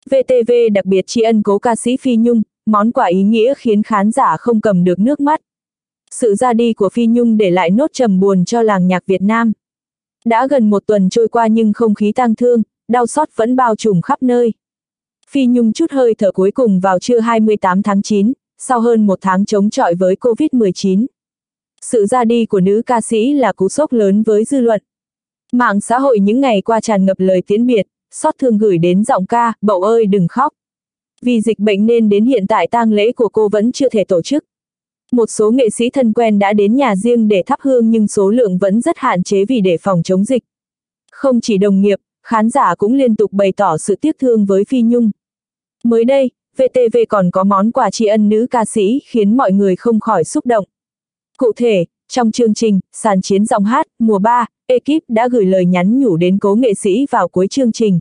VTV đặc biệt tri ân cố ca sĩ Phi Nhung, món quà ý nghĩa khiến khán giả không cầm được nước mắt. Sự ra đi của Phi Nhung để lại nốt trầm buồn cho làng nhạc Việt Nam. Đã gần một tuần trôi qua nhưng không khí tang thương, đau xót vẫn bao trùm khắp nơi. Phi Nhung trút hơi thở cuối cùng vào trưa 28 tháng 9, sau hơn một tháng chống chọi với Covid-19. Sự ra đi của nữ ca sĩ là cú sốc lớn với dư luận. Mạng xã hội những ngày qua tràn ngập lời tiễn biệt, xót thương gửi đến giọng ca, Bậu ơi đừng khóc. Vì dịch bệnh nên đến hiện tại tang lễ của cô vẫn chưa thể tổ chức. Một số nghệ sĩ thân quen đã đến nhà riêng để thắp hương nhưng số lượng vẫn rất hạn chế vì để phòng chống dịch. Không chỉ đồng nghiệp, khán giả cũng liên tục bày tỏ sự tiếc thương với Phi Nhung. Mới đây, VTV còn có món quà tri ân nữ ca sĩ khiến mọi người không khỏi xúc động. Cụ thể, trong chương trình Sàn Chiến Giọng Hát mùa 3, ekip đã gửi lời nhắn nhủ đến cố nghệ sĩ vào cuối chương trình.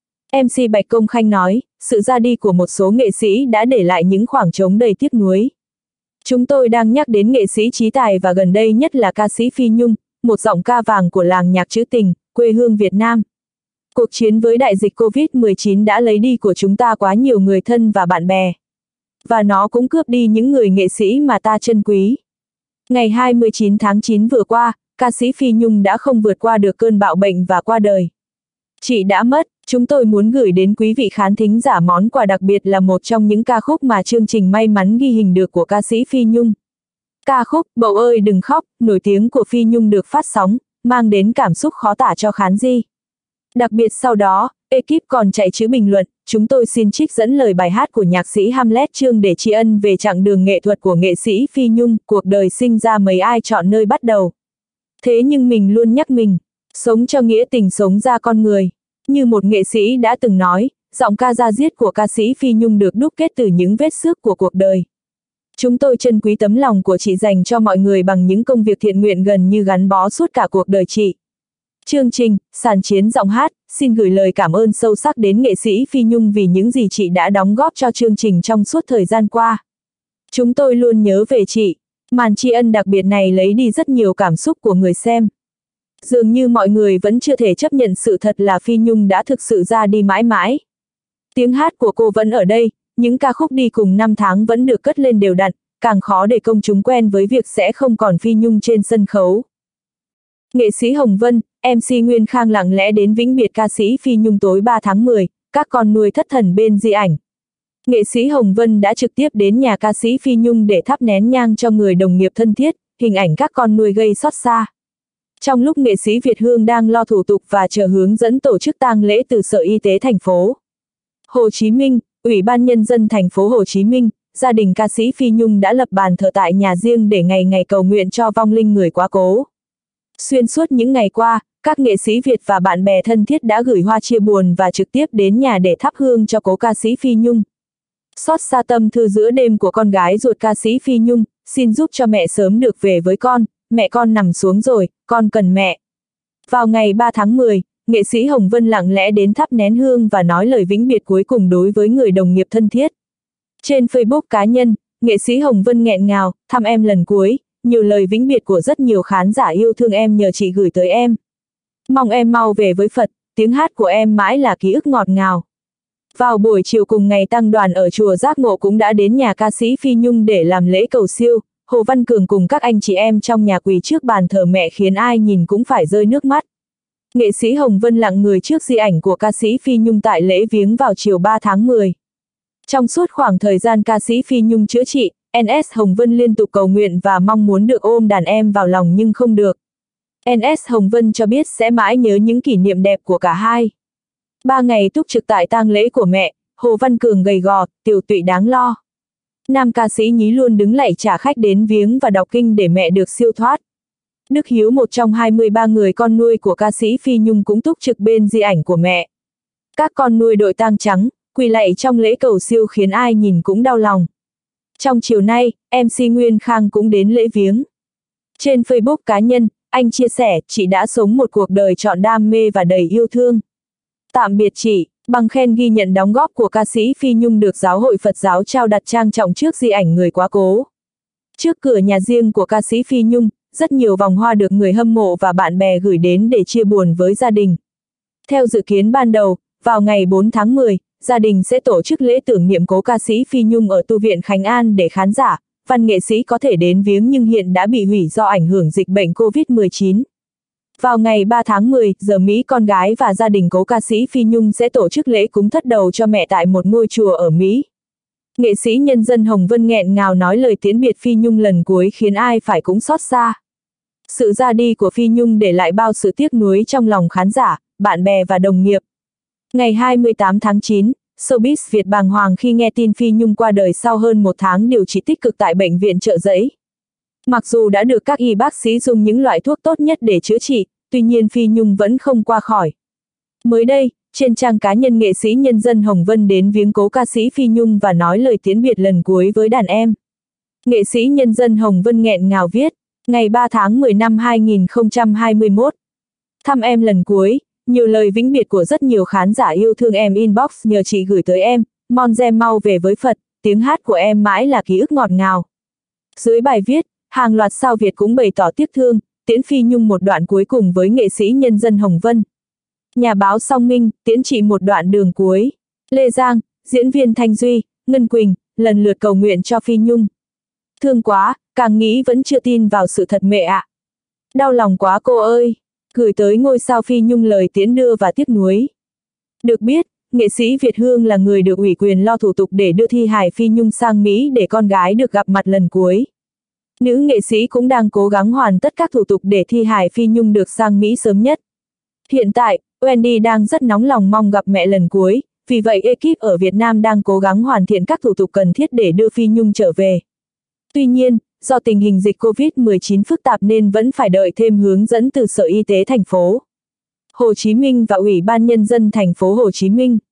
MC Bạch Công Khanh nói, sự ra đi của một số nghệ sĩ đã để lại những khoảng trống đầy tiếc nuối. Chúng tôi đang nhắc đến nghệ sĩ trí tài và gần đây nhất là ca sĩ Phi Nhung, một giọng ca vàng của làng nhạc trữ tình, quê hương Việt Nam. Cuộc chiến với đại dịch Covid-19 đã lấy đi của chúng ta quá nhiều người thân và bạn bè. Và nó cũng cướp đi những người nghệ sĩ mà ta trân quý. Ngày 29 tháng 9 vừa qua, ca sĩ Phi Nhung đã không vượt qua được cơn bạo bệnh và qua đời. Chị đã mất, chúng tôi muốn gửi đến quý vị khán thính giả món quà đặc biệt là một trong những ca khúc mà chương trình may mắn ghi hình được của ca sĩ Phi Nhung. Ca khúc Bậu ơi đừng khóc, nổi tiếng của Phi Nhung được phát sóng, mang đến cảm xúc khó tả cho khán giả. Đặc biệt sau đó, ekip còn chạy chữ bình luận, chúng tôi xin trích dẫn lời bài hát của nhạc sĩ Hamlet Chương để tri ân về chặng đường nghệ thuật của nghệ sĩ Phi Nhung, cuộc đời sinh ra mấy ai chọn nơi bắt đầu. Thế nhưng mình luôn nhắc mình, sống cho nghĩa tình sống ra con người. Như một nghệ sĩ đã từng nói, giọng ca da diết của ca sĩ Phi Nhung được đúc kết từ những vết xước của cuộc đời. Chúng tôi trân quý tấm lòng của chị dành cho mọi người bằng những công việc thiện nguyện gần như gắn bó suốt cả cuộc đời chị. Chương trình Sàn Chiến Giọng Hát xin gửi lời cảm ơn sâu sắc đến nghệ sĩ Phi Nhung vì những gì chị đã đóng góp cho chương trình trong suốt thời gian qua. Chúng tôi luôn nhớ về chị. Màn tri ân đặc biệt này lấy đi rất nhiều cảm xúc của người xem. Dường như mọi người vẫn chưa thể chấp nhận sự thật là Phi Nhung đã thực sự ra đi mãi mãi. Tiếng hát của cô vẫn ở đây, những ca khúc đi cùng năm tháng vẫn được cất lên đều đặn, càng khó để công chúng quen với việc sẽ không còn Phi Nhung trên sân khấu. Nghệ sĩ Hồng Vân, MC Nguyên Khang lặng lẽ đến vĩnh biệt ca sĩ Phi Nhung tối 3 tháng 10, các con nuôi thất thần bên di ảnh. Nghệ sĩ Hồng Vân đã trực tiếp đến nhà ca sĩ Phi Nhung để thắp nén nhang cho người đồng nghiệp thân thiết, hình ảnh các con nuôi gây xót xa. Trong lúc nghệ sĩ Việt Hương đang lo thủ tục và chờ hướng dẫn tổ chức tang lễ từ Sở Y tế thành phố Hồ Chí Minh, Ủy ban Nhân dân thành phố Hồ Chí Minh, gia đình ca sĩ Phi Nhung đã lập bàn thờ tại nhà riêng để ngày ngày cầu nguyện cho vong linh người quá cố. Xuyên suốt những ngày qua, các nghệ sĩ Việt và bạn bè thân thiết đã gửi hoa chia buồn và trực tiếp đến nhà để thắp hương cho cố ca sĩ Phi Nhung. Xót xa tâm thư giữa đêm của con gái ruột ca sĩ Phi Nhung, xin giúp cho mẹ sớm được về với con, mẹ con nằm xuống rồi, con cần mẹ. Vào ngày 3 tháng 10, nghệ sĩ Hồng Vân lặng lẽ đến thắp nén hương và nói lời vĩnh biệt cuối cùng đối với người đồng nghiệp thân thiết. Trên Facebook cá nhân, nghệ sĩ Hồng Vân nghẹn ngào, thăm em lần cuối, nhiều lời vĩnh biệt của rất nhiều khán giả yêu thương em nhờ chị gửi tới em. Mong em mau về với Phật, tiếng hát của em mãi là ký ức ngọt ngào. Vào buổi chiều cùng ngày tăng đoàn ở chùa Giác Ngộ cũng đã đến nhà ca sĩ Phi Nhung để làm lễ cầu siêu. Hồ Văn Cường cùng các anh chị em trong nhà quỳ trước bàn thờ mẹ khiến ai nhìn cũng phải rơi nước mắt. Nghệ sĩ Hồng Vân lặng người trước di ảnh của ca sĩ Phi Nhung tại lễ viếng vào chiều 3 tháng 10. Trong suốt khoảng thời gian ca sĩ Phi Nhung chữa trị, NS Hồng Vân liên tục cầu nguyện và mong muốn được ôm đàn em vào lòng nhưng không được. NS Hồng Vân cho biết sẽ mãi nhớ những kỷ niệm đẹp của cả hai. 3 ngày túc trực tại tang lễ của mẹ, Hồ Văn Cường gầy gò, tiều tụy đáng lo. Nam ca sĩ nhí luôn đứng lạy trả khách đến viếng và đọc kinh để mẹ được siêu thoát. Đức Hiếu, một trong 23 người con nuôi của ca sĩ Phi Nhung cũng túc trực bên di ảnh của mẹ. Các con nuôi đội tang trắng, quỳ lạy trong lễ cầu siêu khiến ai nhìn cũng đau lòng. Trong chiều nay, MC Nguyên Khang cũng đến lễ viếng. Trên Facebook cá nhân, anh chia sẻ, chị đã sống một cuộc đời trọn đam mê và đầy yêu thương. Tạm biệt chị. Bằng khen ghi nhận đóng góp của ca sĩ Phi Nhung được Giáo hội Phật giáo trao đặt trang trọng trước di ảnh người quá cố. Trước cửa nhà riêng của ca sĩ Phi Nhung, rất nhiều vòng hoa được người hâm mộ và bạn bè gửi đến để chia buồn với gia đình. Theo dự kiến ban đầu, vào ngày 4 tháng 10, gia đình sẽ tổ chức lễ tưởng niệm cố ca sĩ Phi Nhung ở tu viện Khánh An để khán giả, văn nghệ sĩ có thể đến viếng nhưng hiện đã bị hủy do ảnh hưởng dịch bệnh COVID-19. Vào ngày 3 tháng 10 giờ Mỹ, con gái và gia đình cố ca sĩ Phi Nhung sẽ tổ chức lễ cúng thất đầu cho mẹ tại một ngôi chùa ở Mỹ. Nghệ sĩ nhân dân Hồng Vân nghẹn ngào nói lời tiễn biệt Phi Nhung lần cuối khiến ai phải cũng xót xa. Sự ra đi của Phi Nhung để lại bao sự tiếc nuối trong lòng khán giả, bạn bè và đồng nghiệp. Ngày 28 tháng 9, showbiz Việt bàng hoàng khi nghe tin Phi Nhung qua đời sau hơn một tháng điều trị tích cực tại bệnh viện Chợ Giấy. Mặc dù đã được các y bác sĩ dùng những loại thuốc tốt nhất để chữa trị, tuy nhiên Phi Nhung vẫn không qua khỏi. Mới đây, trên trang cá nhân nghệ sĩ nhân dân Hồng Vân đến viếng cố ca sĩ Phi Nhung và nói lời tiễn biệt lần cuối với đàn em. Nghệ sĩ nhân dân Hồng Vân nghẹn ngào viết, ngày 3 tháng 10 năm 2021. Thăm em lần cuối, nhiều lời vĩnh biệt của rất nhiều khán giả yêu thương em inbox nhờ chị gửi tới em, mon gem mau về với Phật, tiếng hát của em mãi là ký ức ngọt ngào. Dưới bài viết, hàng loạt sao Việt cũng bày tỏ tiếc thương, tiễn Phi Nhung một đoạn cuối cùng với nghệ sĩ nhân dân Hồng Vân. Nhà báo Song Minh, tiễn chị một đoạn đường cuối. Lê Giang, diễn viên Thanh Duy, Ngân Quỳnh, lần lượt cầu nguyện cho Phi Nhung. Thương quá, càng nghĩ vẫn chưa tin vào sự thật mẹ ạ. Đau lòng quá cô ơi. Gửi tới ngôi sao Phi Nhung lời tiễn đưa và tiếc nuối. Được biết, nghệ sĩ Việt Hương là người được ủy quyền lo thủ tục để đưa thi hài Phi Nhung sang Mỹ để con gái được gặp mặt lần cuối. Nữ nghệ sĩ cũng đang cố gắng hoàn tất các thủ tục để thi hài Phi Nhung được sang Mỹ sớm nhất. Hiện tại, Wendy đang rất nóng lòng mong gặp mẹ lần cuối, vì vậy ekip ở Việt Nam đang cố gắng hoàn thiện các thủ tục cần thiết để đưa Phi Nhung trở về. Tuy nhiên, do tình hình dịch COVID-19 phức tạp nên vẫn phải đợi thêm hướng dẫn từ Sở Y tế thành phố Hồ Chí Minh và Ủy ban Nhân dân thành phố Hồ Chí Minh.